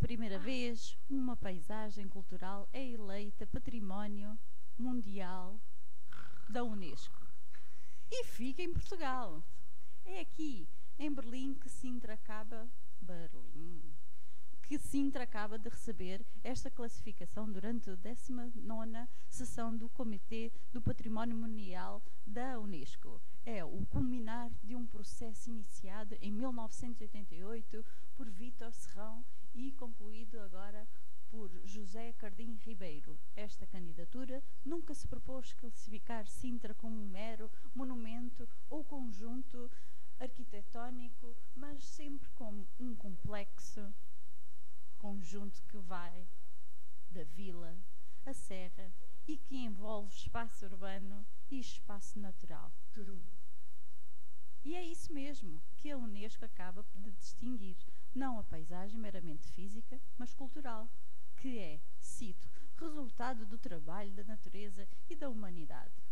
primeira vez, uma paisagem cultural é eleita Património Mundial da Unesco. E fica em Portugal. É aqui, em Berlim, que Sintra acaba de receber esta classificação durante a 19ª sessão do Comitê do Património Mundial da Unesco. É o culminar de um processo iniciado em 1988 por Vítor Serrão e concluído agora por José Cardim Ribeiro. Esta candidatura nunca se propôs classificar Sintra como um mero monumento ou conjunto arquitetónico, mas sempre como um complexo conjunto que vai da vila à serra e que envolve espaço urbano e espaço natural. E é isso mesmo que a Unesco acaba de distinguir, não a paisagem meramente física, mas cultural, que é, cito, resultado do trabalho da natureza e da humanidade.